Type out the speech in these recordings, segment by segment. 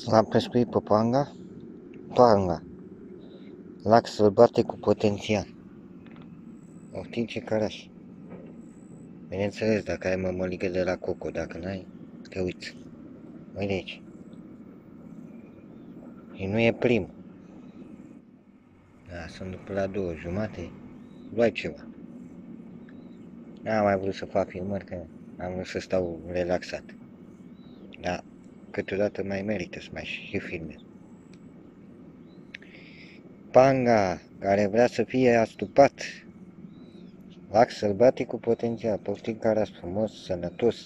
La pescuit pe Panga, lac sălbatic cu potențial. Oftim ce caraș. Bineînțeles, dacă ai mămăligă de la Coco, dacă n-ai, te uiți. Uite de aici. Și nu e prim. Da, sunt după la 2:30. Luai ceva. N-am mai vrut să fac filmări, că am vrut să stau relaxat. Dar câteodată mai merită să mai și filmez. Panga, care vrea să fie astupat. Lac sălbatic cu potențial. Poftim caraș frumos, sănătos.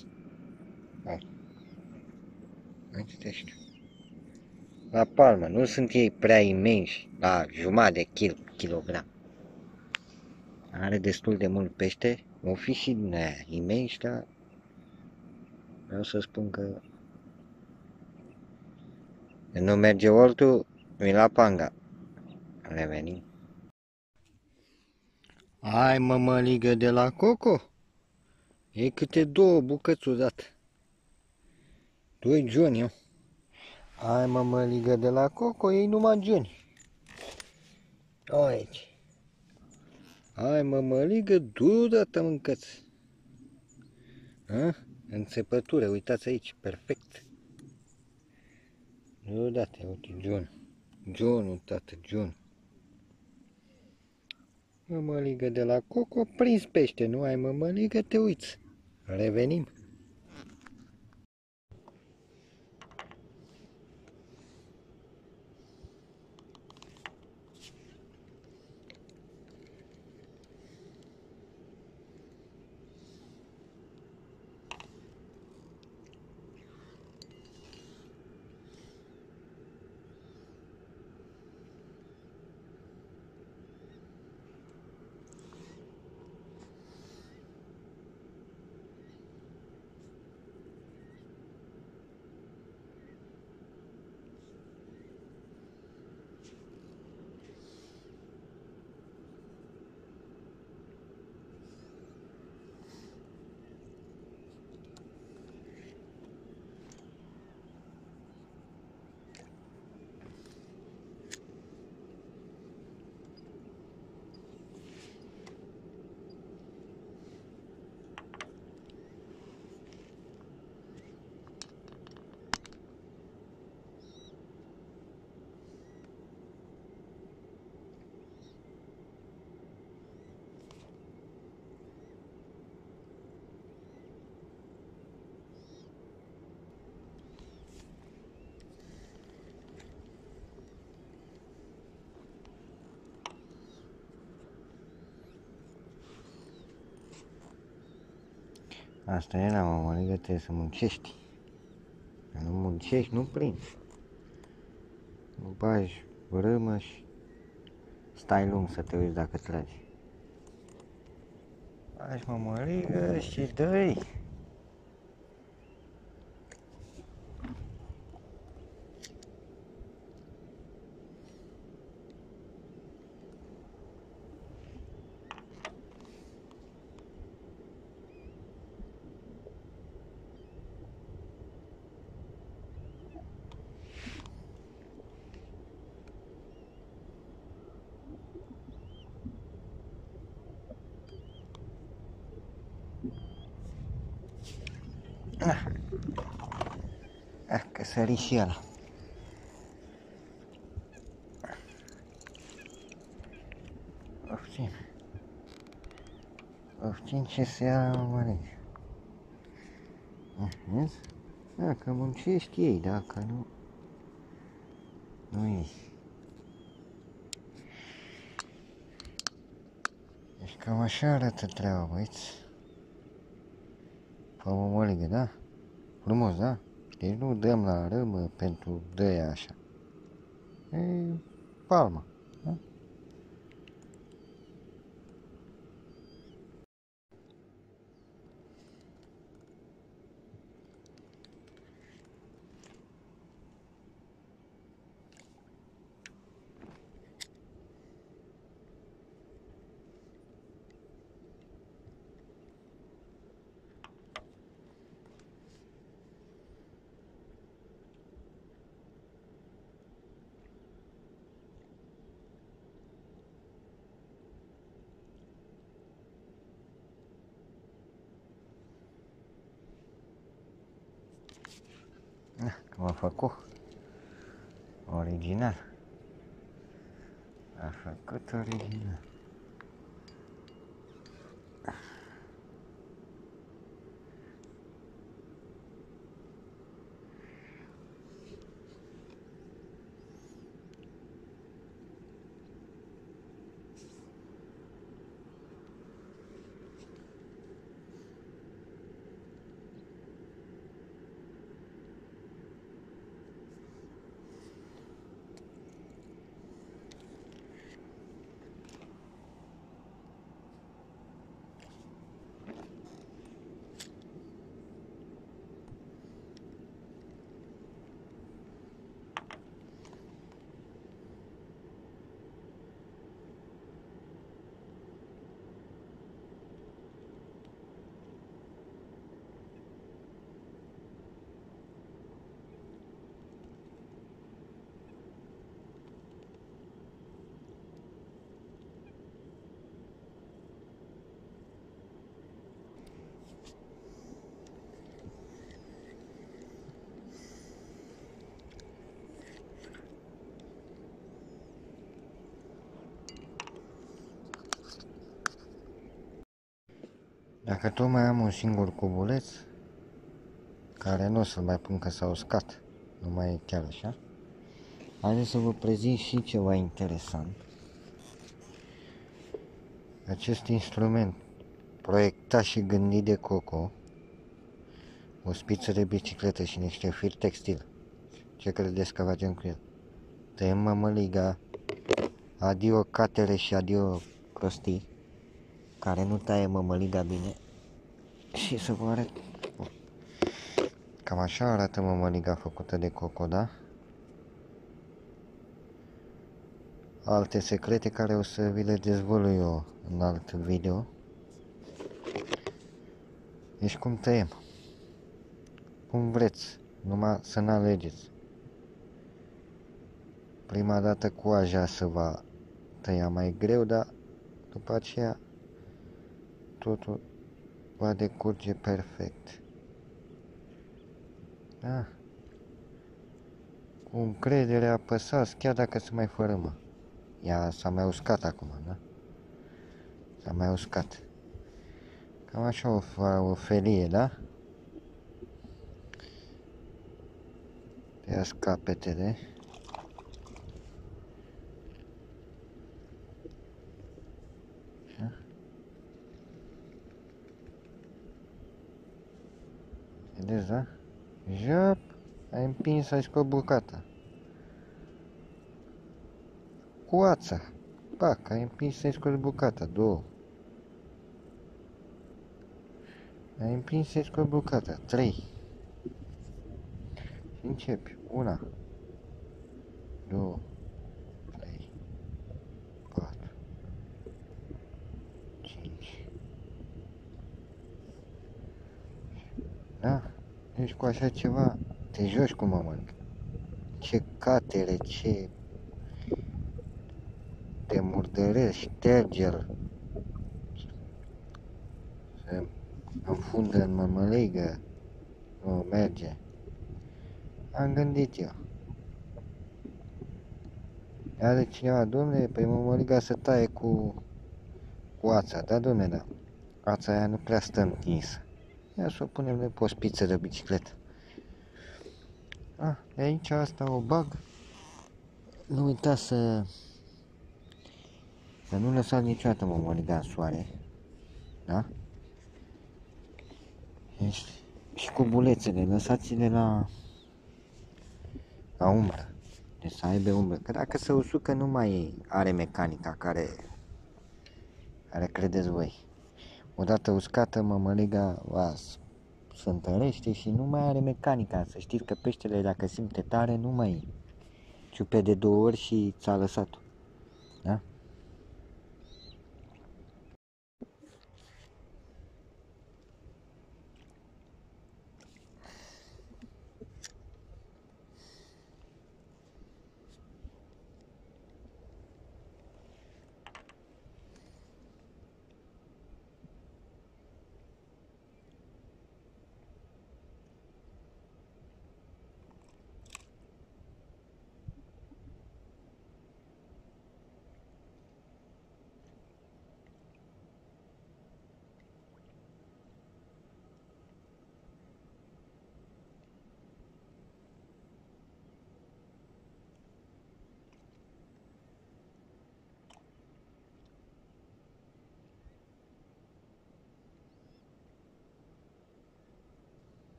Mai citește. La palmă, nu sunt ei prea imensi, la jumătate de kilogram. Are destul de mult pește, o fi și din aia imensi, dar vreau să spun că nu merge ortul, vin la Panga. Revenim. Ai mămăligă de la Coco? E câte 2 bucăți odată. 2 Johnny, eu. Ai mămăligă de la Coco, ei numai Johnny. Aici. Ai mămăligă, deodată mâncați. Înțepătură, uitați aici, perfect. Deodată, uite, John, tată, John. Mămăligă de la Coco, prins pește, nu ai mămăligă, te uiți. Revenim. Asta e la mămăligă, trebuie să muncești. Dacă nu muncești, nu prinzi. Nu bagi râmă și stai lung să te uiți dacă tragi. Bagi mămăligă și dă-i. Că sări și ăla. Oftim ce se ia la mămăligă. Vezi? Dacă muncești ei, dacă nu, nu iei. Deci cam așa arată treaba, băieți. Pe mămăligă, da? Frumos, da? Deci nu dăm la râmă pentru dă-ia așa. E palma, da? Că m-a făcut original. A făcut original. Dacă tot mai am un singur cubuleț, care nu o să-l mai pun că s-a uscat, nu mai e chiar așa, haideți să vă prezint și ceva interesant. Acest instrument proiectat și gândit de Coco, o spiță de bicicletă și niște fir textil. Ce credeți că facem cu el? Tăiem mămăliga, adio catere și adio prostii, care nu taie mămăliga bine. Și să vă arăt. Cam așa arată mămăliga făcută de Coco, da? Alte secrete care o să vi le dezvălui eu în alt video. Deci cum tăiem? Cum vreți, numai să n-alegeți. Prima dată coaja se va tăia mai greu, dar după aceea totul va decurge perfect. Da? Cu încredere apăsați, chiar dacă se mai fărâmă. Ea s-a mai uscat acum, da? S-a mai uscat. Cam așa o felie, da? Ia capetele. Vedeți, da? Jop, ai împins, ai scos bucata. Cu ața. Pac, ai împins, ai scos bucata. Două. Ai împins, ai scos bucata. 3. Și începi. 1, 2, 3, 4, 5. Da? Deci cu așa ceva te joci cu mămăligă. Ce catere, ce te murdărești, șterge-l, se înfundă în mămăligă, nu merge. Am gândit eu. Are cineva, dom'le, pe mămăliga se taie cu ața, da, dom'le, da. Ața aia nu prea stă întinsă. Ia să o punem de pe o spiță de bicicletă. De aici asta o bag. Nu uitați să nu lăsați niciodată mămăliga în soare. Da? Deci, și cubulețele, lăsați-le la umbră. Deci să aibă umbră. Că dacă se usucă nu mai are mecanica care credeți voi. Odată uscată, mămăliga se întărește și nu mai are mecanica. Să știți că peștele, dacă simte tare, nu mai ciupe de 2 ori și ți-a lăsat-o. Da?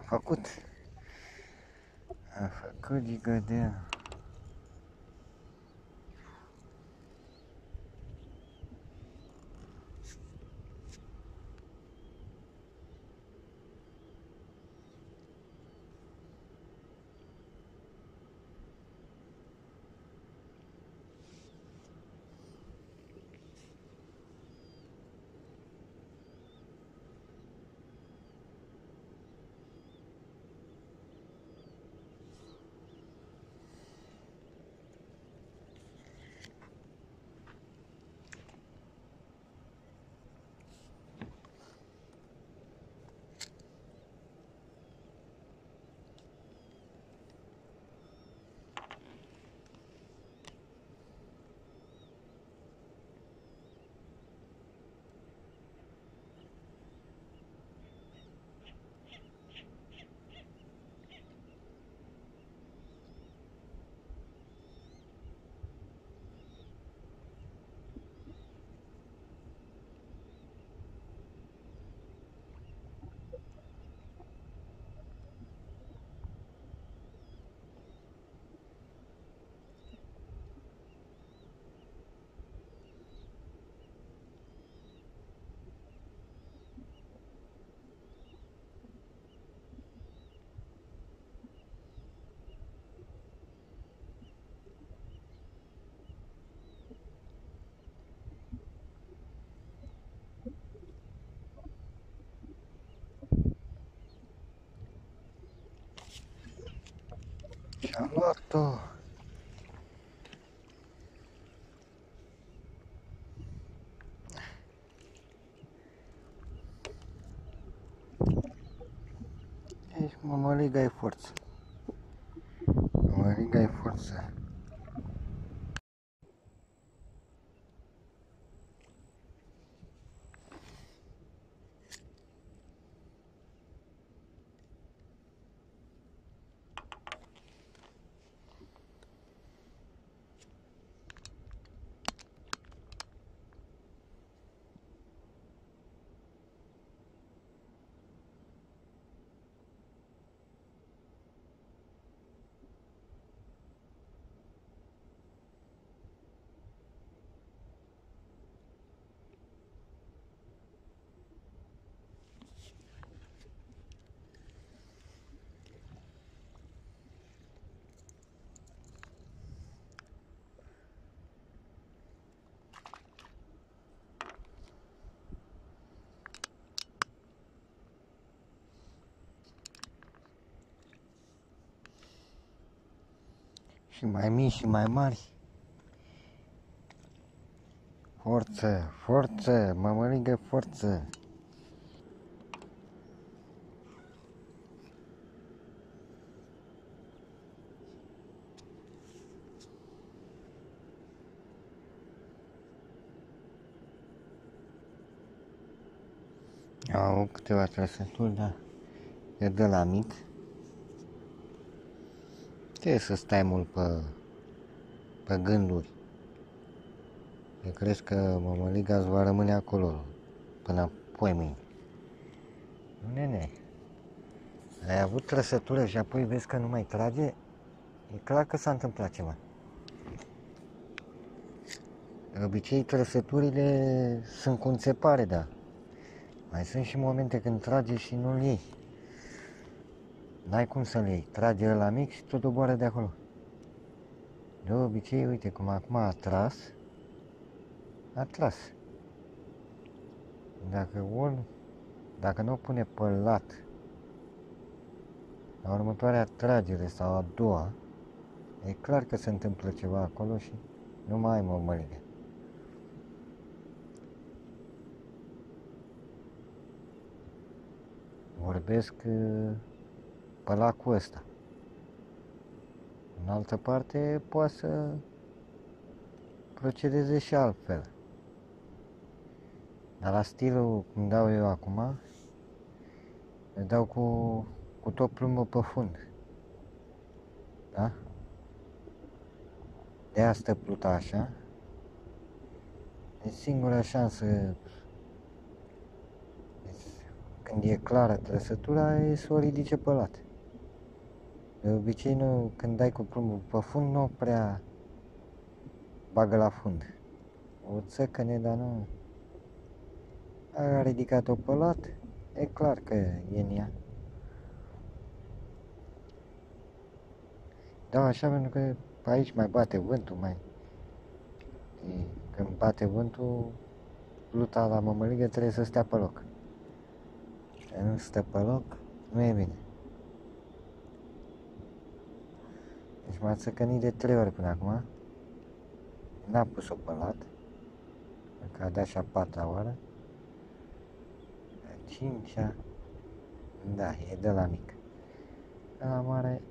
făcut gigădea. Și-a luat-o. Deci mămăliga ai forță. Mămăliga ai forță. Și mai mici și mai mari. Forță, forță, mămăligă, forță. Au câteva trăsături, dar e de la mic. Trebuie să stai mult pe gânduri. Eu crezi că mămăliga îți va rămâne acolo până poimâine. Nene, ai avut trăsătură și apoi vezi că nu mai trage? E clar că s-a întâmplat ceva. De obicei trăsăturile sunt cu înțepare, da. Mai sunt și momente când trage și nu-l iei. N-ai cum să-l iei. Trage ăla mic și tot doboară de acolo. De obicei, uite cum acum a tras. A tras. Dacă nu o pune pe lat la următoarea tragere sau a doua, e clar că se întâmplă ceva acolo și nu mai ai mămăligă. Vorbesc pe lacul ăsta. În altă parte poate să procedeze și altfel. Dar la stilul cum dau eu acum, le dau cu tot plumbul pe fund. Da? De asta pluta așa. E singura șansă când e clară trăsătura, e să o ridice pe lat. De obicei, nu, când dai cu plumbul pe fund, nu prea bagă la fund. O țăcăne, dar nu... A ridicat-o pe lat, e clar că e în ea. Da, așa, pentru că aici mai bate vântul, mai... Când bate vântul, pluta la mămăligă trebuie să stea pe loc. Dacă nu stă pe loc, nu e bine. Deci m-a țăcănit de 3 ori până acum. N-a pus-o pe lat. Că a dat și a 4-a oară. A 5-a. Da, e de la mic. De la mare...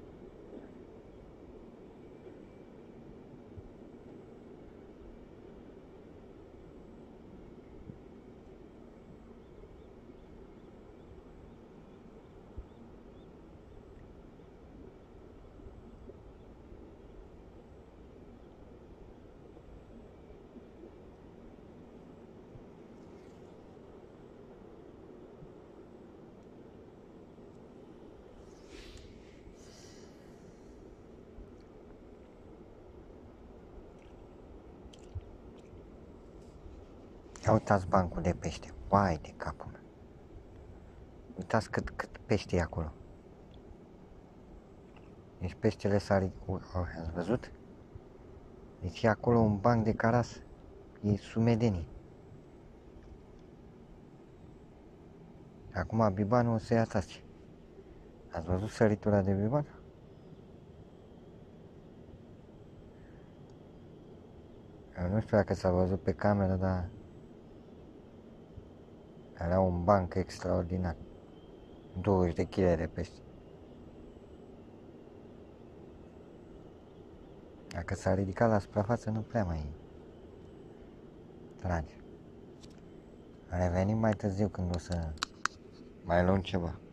Ia uitați bancul de pește. Vai de capul meu. Uitați cât pește e acolo. Deci peștele s-a ridicat. Ați văzut? Deci e acolo un banc de caras. E sumedenie. Acum bibanul o să-i atace. Ați văzut săritura de biban? Eu nu știu dacă s-a văzut pe cameră, dar era un banc extraordinar. 20 de kg de pește. Dacă s-a ridicat la suprafață, nu prea mai trage. Revenim mai târziu când o să mai luăm ceva.